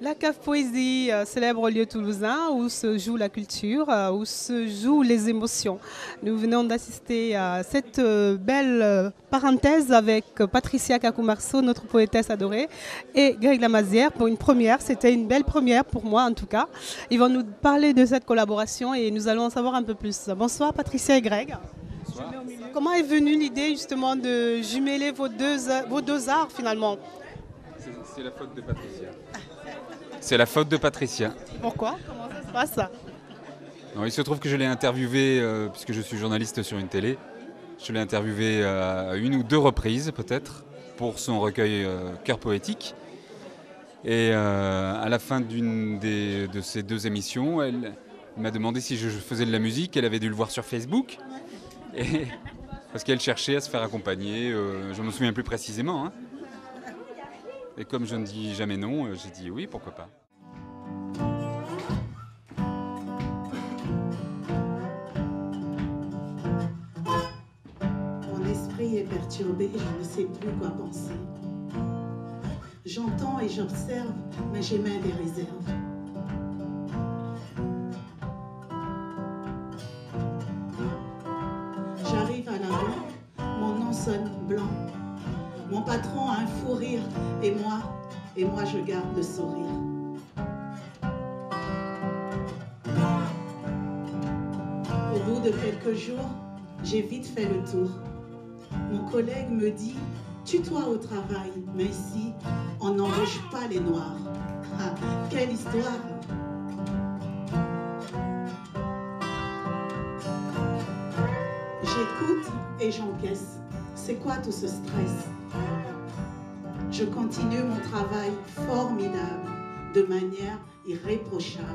La cave poésie, célèbre lieu toulousain où se joue la culture, où se jouent les émotions. Nous venons d'assister à cette belle parenthèse avec Patricia Kakou-Marceau, notre poétesse adorée, et Greg Lamazière pour une première. C'était une belle première pour moi en tout cas. Ils vont nous parler de cette collaboration et nous allons en savoir un peu plus. Bonsoir Patricia et Greg. Bonsoir. Comment est venue l'idée justement de jumeler vos deux arts finalement? C'est la faute de Patricia. C'est la faute de Patricia. Pourquoi? Comment ça se passe? Non, il se trouve que je l'ai interviewé, puisque je suis journaliste sur une télé, je l'ai interviewé à une ou deux reprises peut-être, pour son recueil Cœur poétique. Et à la fin de ces deux émissions, elle m'a demandé si je faisais de la musique. Elle avait dû le voir sur Facebook. Et, parce qu'elle cherchait à se faire accompagner, je ne me souviens plus précisément. Hein. Et comme je ne dis jamais non, j'ai dit oui, pourquoi pas. Mon esprit est perturbé, je ne sais plus quoi penser. J'entends et j'observe, mais j'émets des réserves. J'arrive à la banque, mon nom sonne blanc. Mon patron a un fou rire et moi je garde le sourire. Au bout de quelques jours, j'ai vite fait le tour. Mon collègue me dit, tue-toi au travail, mais ici, on n'embauche pas les noirs. Ah, quelle histoire! J'écoute et j'encaisse. C'est quoi tout ce stress? Je continue mon travail formidable, de manière irréprochable.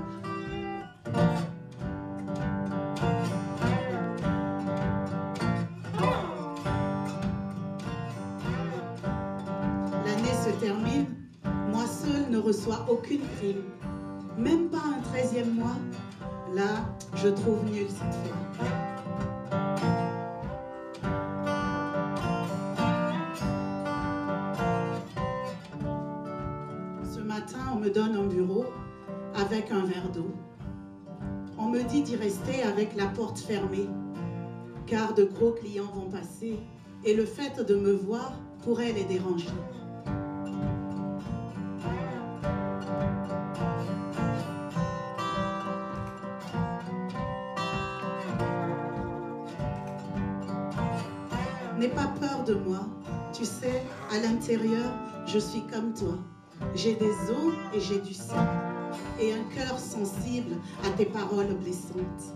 L'année se termine, moi seule ne reçois aucune prime. Même pas un 13e mois. Là, je trouve nul cette fois. On me donne un bureau avec un verre d'eau. On me dit d'y rester avec la porte fermée, car de gros clients vont passer et le fait de me voir pourrait les déranger. N'aie pas peur de moi. Tu sais, à l'intérieur, je suis comme toi. J'ai des os et j'ai du sang, et un cœur sensible à tes paroles blessantes.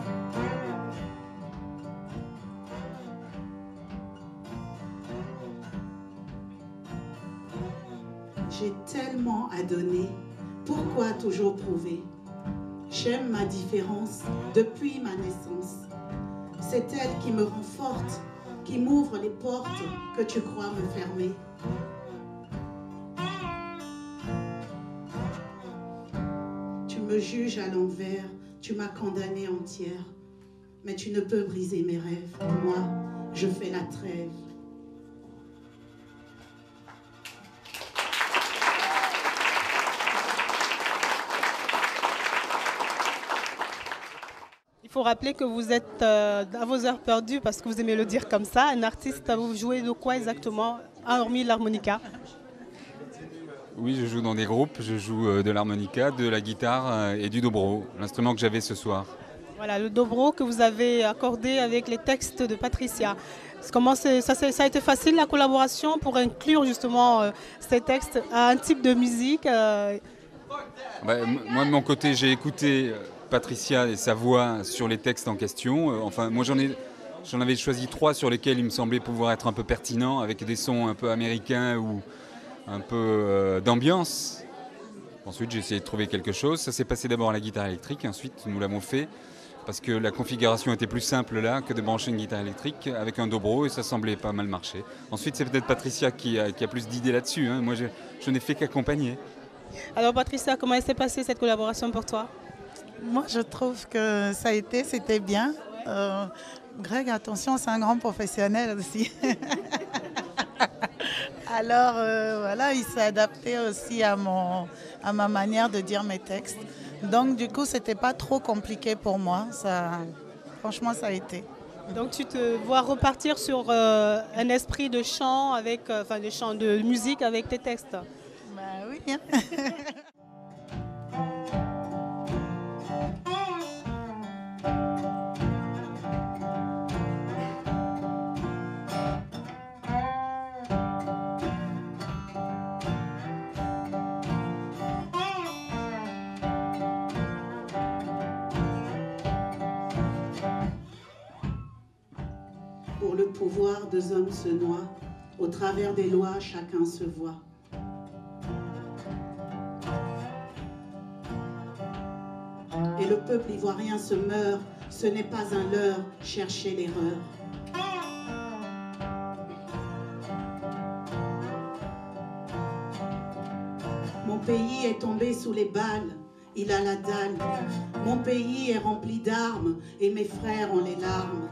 J'ai tellement à donner, pourquoi toujours prouver? J'aime ma différence depuis ma naissance. C'est elle qui me rend forte, qui m'ouvre les portes que tu crois me fermer. Tu me juges à l'envers, tu m'as condamnée entière, mais tu ne peux briser mes rêves. Moi, je fais la trêve. Il faut rappeler que vous êtes à vos heures perdues, parce que vous aimez le dire comme ça, un artiste, vous jouez de quoi exactement, hormis l'harmonica? Oui, je joue dans des groupes, je joue de l'harmonica, de la guitare et du dobro, l'instrument que j'avais ce soir. Voilà, le dobro que vous avez accordé avec les textes de Patricia. Comment ça a été facile la collaboration pour inclure justement ces textes à un type de musique Moi de mon côté, j'ai écouté Patricia et sa voix sur les textes en question. Enfin, moi j'en avais choisi 3 sur lesquels il me semblait pouvoir être un peu pertinent, avec des sons un peu américains ou un peu d'ambiance. Ensuite, j'ai essayé de trouver quelque chose. Ça s'est passé d'abord à la guitare électrique, ensuite nous l'avons fait parce que la configuration était plus simple là que de brancher une guitare électrique avec un dobro et ça semblait pas mal marcher. Ensuite, c'est peut-être Patricia qui a plus d'idées là-dessus. Hein. Moi, je n'ai fait qu'accompagner. Alors Patricia, comment s'est passée cette collaboration pour toi? Moi, je trouve que c'était bien. Greg, attention, c'est un grand professionnel aussi. Alors voilà, il s'est adapté aussi à ma manière de dire mes textes. Donc du coup, c'était pas trop compliqué pour moi. Franchement, ça a été. Donc tu te vois repartir sur un esprit de chant, de chant de musique avec tes textes. Ben oui. Hein. Pour le pouvoir, deux hommes se noient, au travers des lois, chacun se voit. Et le peuple ivoirien se meurt, ce n'est pas un leurre, chercher l'erreur. Mon pays est tombé sous les balles, il a la dalle. Mon pays est rempli d'armes et mes frères ont les larmes.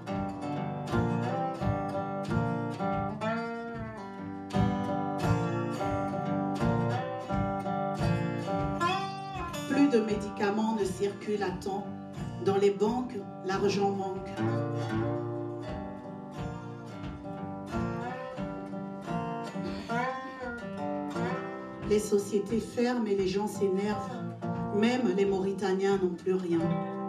Plus de médicaments ne circulent à temps. Dans les banques, l'argent manque. Les sociétés ferment et les gens s'énervent. Même les Mauritaniens n'ont plus rien.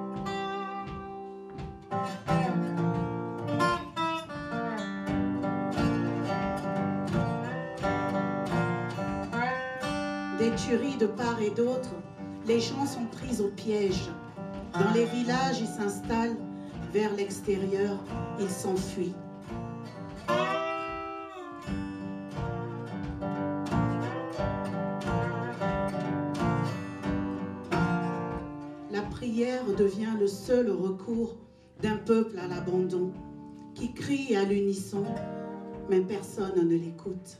Des tueries de part et d'autre, les gens sont pris au piège. Dans les villages, ils s'installent. Vers l'extérieur, ils s'enfuient. La prière devient le seul recours d'un peuple à l'abandon qui crie à l'unisson, mais personne ne l'écoute.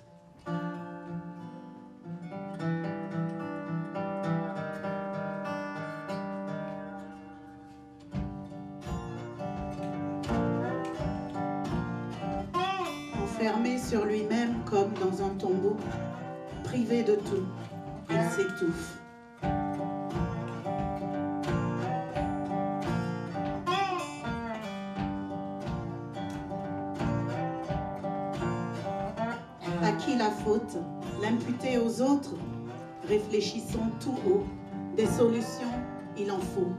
Enfermé sur lui-même comme dans un tombeau, privé de tout, il s'étouffe. À qui la faute? L'imputer aux autres? Réfléchissons tout haut. Des solutions, il en faut.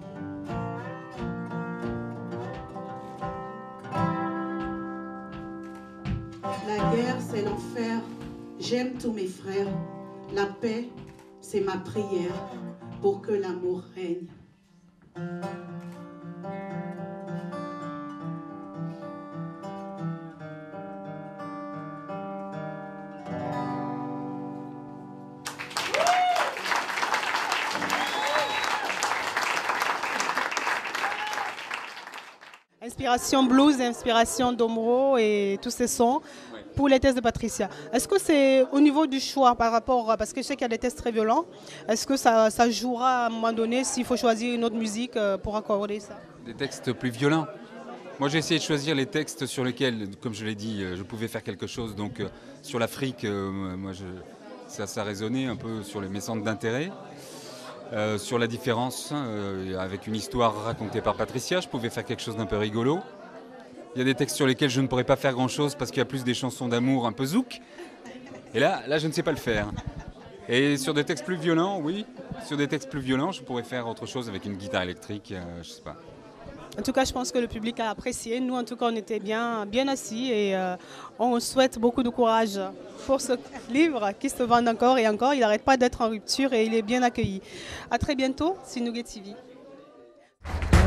La guerre, c'est l'enfer. J'aime tous mes frères. La paix, c'est ma prière pour que l'amour règne. Inspiration blues, inspiration d'Omro et tous ces sons pour les textes de Patricia. Est-ce que c'est au niveau du choix par rapport, parce que je sais qu'il y a des textes très violents, est-ce que ça jouera à un moment donné s'il faut choisir une autre musique pour accorder ça? Des textes plus violents. Moi j'ai essayé de choisir les textes sur lesquels, comme je l'ai dit, je pouvais faire quelque chose. Donc sur l'Afrique, ça résonnait un peu sur mes centres d'intérêt. Sur la différence, avec une histoire racontée par Patricia, je pouvais faire quelque chose d'un peu rigolo. Il y a des textes sur lesquels je ne pourrais pas faire grand-chose parce qu'il y a plus des chansons d'amour un peu zouk. Et là, je ne sais pas le faire. Et sur des textes plus violents, oui. Sur des textes plus violents, je pourrais faire autre chose avec une guitare électrique, je sais pas. En tout cas, je pense que le public a apprécié. Nous, en tout cas, on était bien assis et on souhaite beaucoup de courage pour ce livre qui se vend encore et encore. Il n'arrête pas d'être en rupture et il est bien accueilli. À très bientôt sur Nougat TV.